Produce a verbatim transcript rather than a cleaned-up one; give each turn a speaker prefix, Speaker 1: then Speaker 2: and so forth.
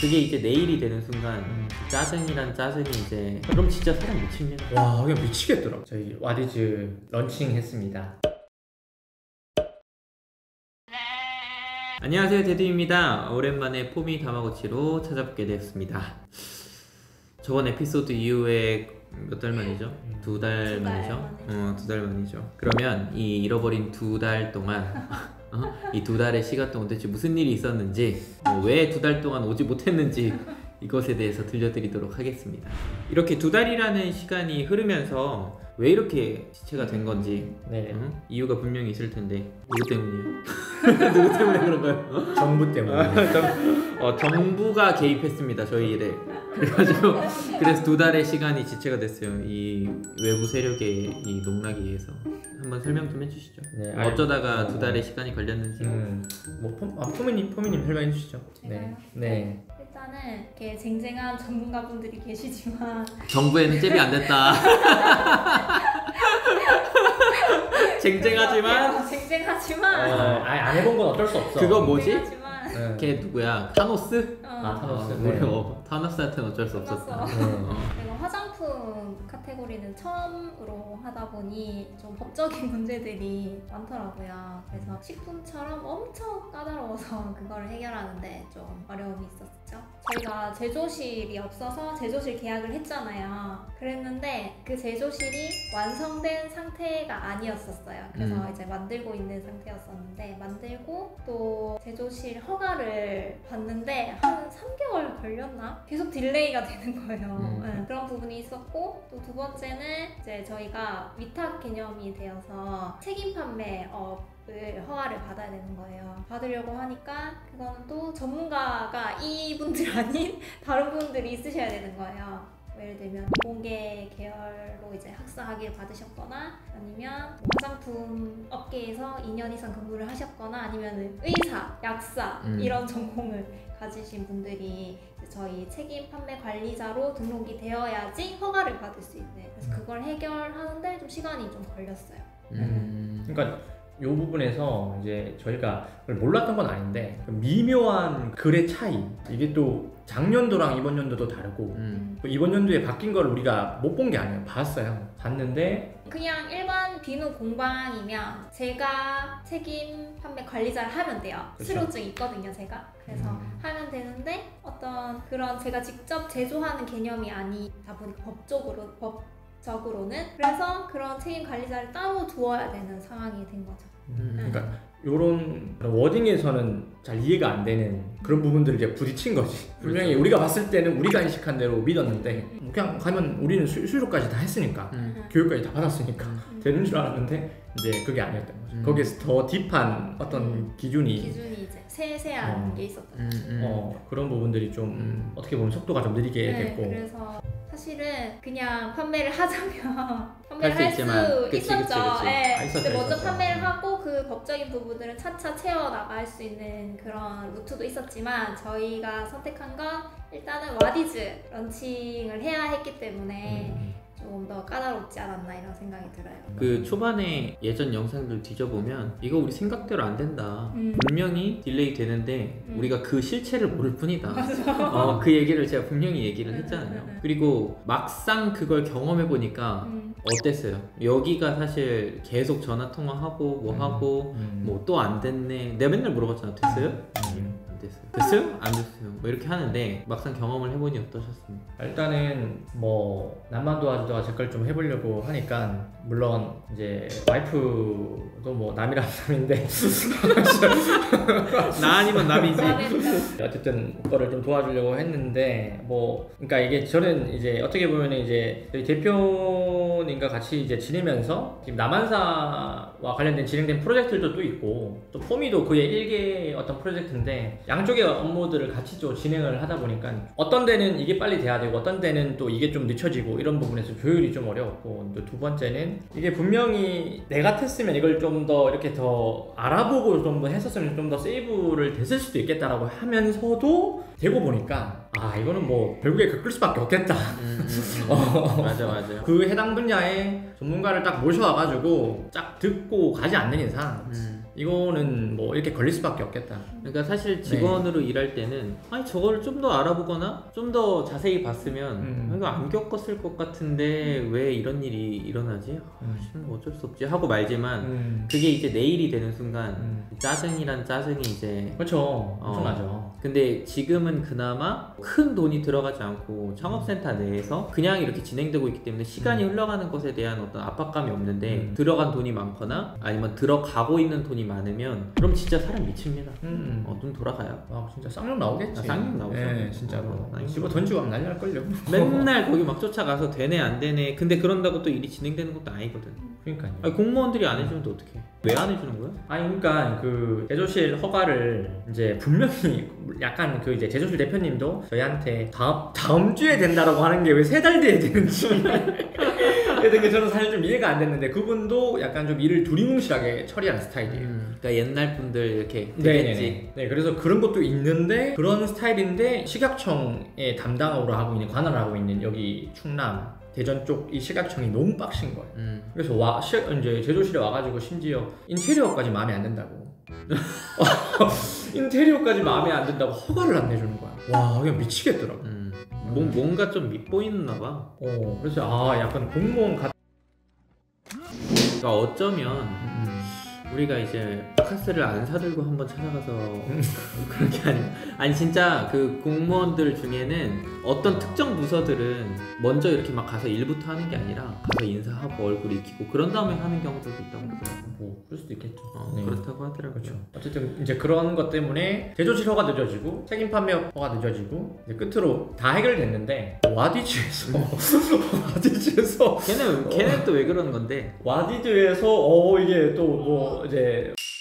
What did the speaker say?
Speaker 1: 그게 이제 내일이 되는 순간 음. 짜증이란 짜증이 이제 그럼 진짜 사람 미칩니다.
Speaker 2: 와 그냥 미치겠더라. 저희 와디즈 런칭 했습니다.
Speaker 1: 안녕하세요, 데드입니다. 오랜만에 포미 다마고치로 찾아뵙게 되었습니다. 저번 에피소드 이후에 몇 달 만이죠? 두 달 만이죠? 어, 두 달 만이죠. 그러면 이 잃어버린 두 달 동안 어? 이 두 달의 시간 동안 대체 무슨 일이 있었는지, 어, 왜 두 달 동안 오지 못했는지 이것에 대해서 들려드리도록 하겠습니다. 이렇게 두 달이라는 시간이 흐르면서 왜 이렇게 지체가 된 건지
Speaker 2: 네.
Speaker 1: 어? 이유가 분명히 있을 텐데 누구 때문이에요? 누구 때문에 그런가요?
Speaker 2: 정부 때문에.
Speaker 1: 아, 정, 어, 정부가 개입했습니다, 저희 일에. 그래가지고 그래서 두 달의 시간이 지체가 됐어요. 이 외부 세력의 이 농락에 의해서. 한번 설명 좀 해주시죠. 네, 어쩌다가 두 달의 시간이 걸렸는지.
Speaker 2: 음, 뭐 포, 아, 포미님, 포미님 설명해 주시죠.
Speaker 3: 네.
Speaker 2: 네.
Speaker 3: 일단은 이렇게 쟁쟁한 전문가분들이 계시지만
Speaker 1: 정부에는 잽이 안 됐다. 쟁쟁하지만
Speaker 3: 쟁쟁하지만
Speaker 2: 어, 아예 안 해본 건 어쩔 수 없어.
Speaker 1: 그거 뭐지?
Speaker 3: 쟁쟁하지만
Speaker 1: 걔 누구야? 타노스?
Speaker 3: 어.
Speaker 2: 아 타노스.
Speaker 1: 어,
Speaker 2: 네.
Speaker 1: 어, 타노스한테는 어쩔 수 없었다.
Speaker 2: 네.
Speaker 3: 제가 화장품 카테고리는 처음으로 하다 보니 좀 법적인 문제들이 많더라고요. 그래서 식품처럼 엄청 까다로워서 그거를 해결하는데 좀 어려움이 있었죠. 저희가 제조실이 없어서 제조실 계약을 했잖아요. 그랬는데 그 제조실이 완성된 상태가 아니었었어요. 그래서
Speaker 1: 음.
Speaker 3: 이제 만들고 있는 상태였었는데, 만들고 또 제조실 허가를 받는데 한 삼 개월 걸렸나? 계속 딜레이가 되는 거예요.
Speaker 1: 음.
Speaker 3: 네, 그런 부분이 있었고, 또 두 번째는 이제 저희가 위탁 개념이 되어서 책임 판매업을 허가를 받아야 되는 거예요. 받으려고 하니까 그거는 또 전문가가 이분들 아닌 다른 분들이 있으셔야 되는 거예요. 예를 들면 이공계 계열로 이제 학사학위를 받으셨거나, 아니면 화장품 업계에서 이 년 이상 근무를 하셨거나, 아니면 의사, 약사
Speaker 1: 음.
Speaker 3: 이런 전공을 가지신 분들이 저희 책임 판매 관리자로 등록이 되어야지 허가를 받을 수 있는. 그래서 그걸 해결하는데 좀 시간이 좀 걸렸어요.
Speaker 1: 음.
Speaker 2: 그러니까 이 부분에서 이제 저희가 그걸 몰랐던 건 아닌데 그 미묘한 글의 차이, 이게 또 작년도랑 이번 연도도 다르고
Speaker 1: 음.
Speaker 2: 또 이번 연도에 바뀐 걸 우리가 못 본 게 아니에요. 봤어요. 봤는데
Speaker 3: 그냥 일반 비누 공방이면 제가 책임 판매 관리자를 하면 돼요.
Speaker 2: 그쵸.
Speaker 3: 실효증 있거든요, 제가. 그래서
Speaker 2: 음.
Speaker 3: 하면 되는데, 어떤 그런 제가 직접 제조하는 개념이 아니다 보니까 법적으로 법적으로는 그래서 그런 책임 관리자를 따로 두어야 되는 상황이 된 거죠.
Speaker 1: 음.
Speaker 2: 그러니까 이런 워딩에서는 잘 이해가 안 되는 그런 부분들을 이제 부딪힌 거지. 분명히 우리가 봤을 때는 우리가 인식한 대로 믿었는데 그냥 가면 우리는 수, 수료까지 다 했으니까
Speaker 1: 음.
Speaker 2: 교육까지 다 받았으니까
Speaker 3: 음.
Speaker 2: 되는 줄 알았는데 이제 그게 아니었던 거죠.
Speaker 1: 음.
Speaker 2: 거기에서 더 딥한 어떤
Speaker 3: 음.
Speaker 2: 기준이
Speaker 3: 기준이 이제 세세한
Speaker 2: 어.
Speaker 3: 게 있었던
Speaker 1: 음.
Speaker 3: 거죠.
Speaker 1: 음.
Speaker 2: 어, 그런 부분들이 좀
Speaker 1: 음.
Speaker 2: 어떻게 보면 속도가 좀 느리게
Speaker 3: 네,
Speaker 2: 됐고.
Speaker 3: 그래서 사실은 그냥 판매를 하자면
Speaker 1: 할
Speaker 3: 판매를
Speaker 1: 수
Speaker 3: 할
Speaker 1: 있지만,
Speaker 3: 수
Speaker 1: 그치,
Speaker 3: 있었죠.
Speaker 1: 그치, 그치.
Speaker 3: 네.
Speaker 1: 아, 있었죠,
Speaker 3: 근데 먼저
Speaker 1: 있었죠.
Speaker 3: 판매를 하고 그 법적인 부분들은 차차 채워나갈 수 있는 그런 루트도 있었지만, 저희가 선택한 건 일단은 와디즈 런칭을 해야 했기 때문에
Speaker 2: 음.
Speaker 3: 좀 더 까다롭지 않았나 이런 생각이 들어요.
Speaker 1: 그 초반에 예전 영상들 뒤져보면 이거 우리 생각대로 안 된다.
Speaker 3: 음.
Speaker 1: 분명히 딜레이 되는데
Speaker 3: 음.
Speaker 1: 우리가 그 실체를 모를 뿐이다. 어, 그 얘기를 제가 분명히 얘기를 했잖아요. 그리고 막상 그걸 경험해 보니까
Speaker 3: 음.
Speaker 1: 어땠어요? 여기가 사실 계속 전화 통화하고 뭐
Speaker 2: 음.
Speaker 1: 하고
Speaker 2: 음.
Speaker 1: 뭐 또 안 됐네. 내가 맨날 물어봤잖아. 됐어요?
Speaker 2: 음.
Speaker 1: 안 됐어요. 됐어요? 안 됐어요. 뭐 이렇게 하는데 막상 경험을 해보니 어떠셨습니까?
Speaker 2: 일단은 뭐 남만도 아주도가 제 걸 좀 해보려고 하니까, 물론 이제 와이프도 뭐 남이란 남인데
Speaker 1: 나 아니면 남이지.
Speaker 2: 어쨌든 그거를 좀 도와주려고 했는데, 뭐 그러니까 이게 저는 이제 어떻게 보면 이제 저희 대표님과 같이 이제 지내면서 지금 남한사와 관련된 진행된 프로젝트들도 또 있고, 또 포미도 그의 일개의 어떤 프로젝트인데, 양쪽의 업무들을 같이 좀 진행을 하다 보니까 어떤 데는 이게 빨리 돼야 되고 어떤 데는 또 이게 좀 늦춰지고, 이런 부분에서 조율이 좀 어려웠고, 또 두 번째는 이게 분명히 내 같았으면 이걸 좀 더 이렇게 더 알아보고 좀 더 했었으면 좀 더 세이브를 됐을 수도 있겠다라고 하면서도 되고 보니까, 아 이거는 뭐 결국에 겪을 수밖에 없겠다.
Speaker 1: 음, 음, 음.
Speaker 2: 어.
Speaker 1: 맞아 맞아.
Speaker 2: 그 해당 분야의 전문가를 딱 모셔와가지고 딱 듣고 가지 않는 이상
Speaker 1: 음.
Speaker 2: 이거는 뭐 이렇게 걸릴 수밖에 없겠다.
Speaker 1: 그러니까 사실 직원으로
Speaker 2: 네.
Speaker 1: 일할 때는 아니 저걸 좀 더 알아보거나 좀 더 자세히 봤으면
Speaker 2: 음.
Speaker 1: 이거 안 겪었을 것 같은데 왜 이런 일이 일어나지?
Speaker 2: 음.
Speaker 1: 아, 뭐 어쩔 수 없지 하고 말지만
Speaker 2: 음.
Speaker 1: 그게 이제 내일이 되는 순간
Speaker 2: 음.
Speaker 1: 짜증이란 짜증이 이제
Speaker 2: 그렇죠.
Speaker 1: 어.
Speaker 2: 엄청나죠.
Speaker 1: 근데 지금은 그나마 큰 돈이 들어가지 않고 창업센터 내에서 그냥 이렇게 진행되고 있기 때문에 시간이 흘러가는 것에 대한 어떤 압박감이 없는데
Speaker 2: 음.
Speaker 1: 들어간 돈이 많거나 아니면 들어가고 있는 돈이 많으면 그럼 진짜 사람 미칩니다.
Speaker 2: 음.
Speaker 1: 어, 눈 돌아가요.
Speaker 2: 와 진짜 쌍욕 나오겠지.
Speaker 1: 아, 쌍욕 나오죠.
Speaker 2: 네, 진짜로.
Speaker 1: 어, 쌍욕
Speaker 2: 집어 던지고 하면 난리 날걸요.
Speaker 1: 맨날 거기 막 쫓아가서 되네 안 되네. 근데 그런다고 또 일이 진행되는 것도 아니거든.
Speaker 2: 그러니까요.
Speaker 1: 아니, 공무원들이 안 해주면 또 어떡해? 왜 안 해주는 거야?
Speaker 2: 아니 그러니까 그 제조실 허가를 이제 분명히 약간 그 이제 제조실 대표님도 저희한테 다음 다음 주에 된다라고 하는 게 왜 세 달 뒤에 되는지 이런 게 저는 사실 좀 이해가 안 됐는데 그분도 약간 좀 일을 두리뭉실하게 처리하는 스타일이에요.
Speaker 1: 음, 그러니까 옛날 분들 이렇게 되겠지.
Speaker 2: 네네네. 네, 그래서 그런 것도 있는데 그런 스타일인데 식약청의 담당으로 하고 있는 관할을 하고 있는 여기 충남 대전 쪽 이 식약청이 너무 빡신 거예요.
Speaker 1: 음.
Speaker 2: 그래서 와 시, 이제 제조실에 와가지고 심지어 인테리어까지 마음에 안 든다고. 인테리어까지 마음에 안 든다고 허가를 안 내주는 거야. 와 그냥 미치겠더라고.
Speaker 1: 음. 뭐, 뭔가 좀 밉보이나 봐.
Speaker 2: 어 그래서 아 약간 공무원 같.
Speaker 1: 그러니까 어쩌면
Speaker 2: 음.
Speaker 1: 우리가 이제 카스를 안 사들고 한번 찾아가서 그런 게 아니고 아니 진짜 그 공무원들 중에는 어떤 특정 부서들은 먼저 이렇게 막 가서 일부터 하는 게 아니라 가서 인사하고 얼굴 익히고 그런 다음에 하는 경우들도 있다고 그러더라고요.
Speaker 2: 뭐 그럴 수도 있겠죠.
Speaker 1: 어,
Speaker 2: 네.
Speaker 1: 그렇다고 하더라고요.
Speaker 2: 그렇죠. 어쨌든 이제 그런 것 때문에 제조실 허가 늦어지고 책임 판매 허가 늦어지고 이제 끝으로 다 해결됐는데 와디즈에서 와디즈에서
Speaker 1: 걔는 걔는 또 왜 그러는 건데?
Speaker 2: 와디즈에서 어 이게 또 뭐 이제